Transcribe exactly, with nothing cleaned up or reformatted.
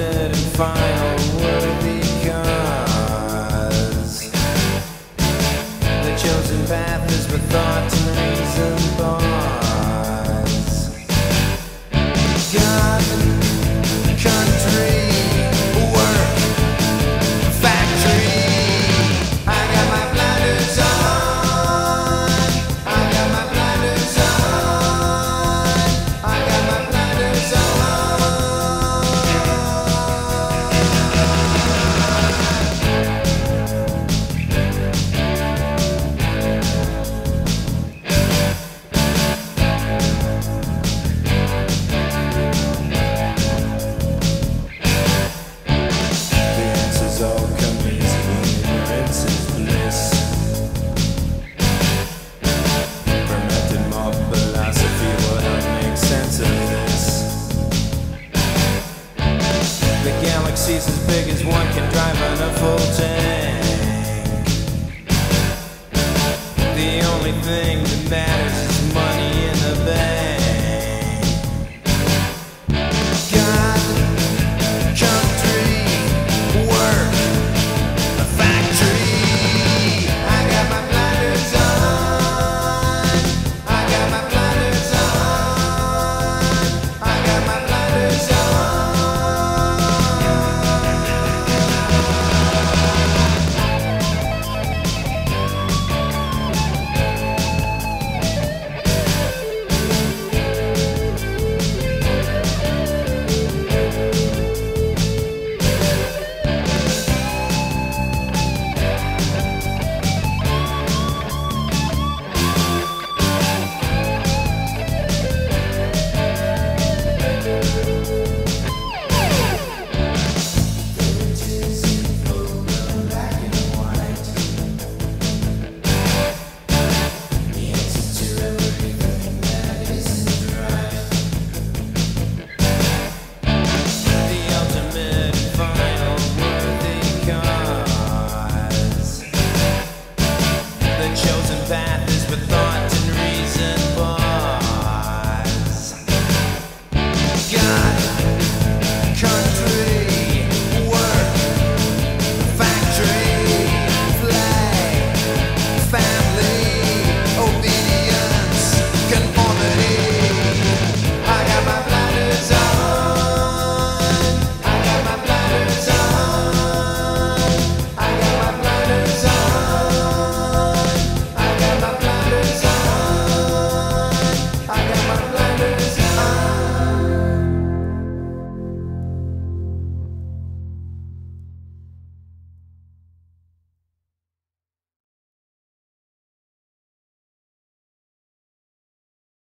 ultimate and final word, because the chosen path is but thought and reason bars. God, country, work, factory. I got my blinders on. I got my blinders on. I got my blinders on. The answers all come easily. Ignorance is bliss. Fermented mob philosophy will help make sense of this. The galaxy's as big as one can drive on a full tank. The only thing that matters is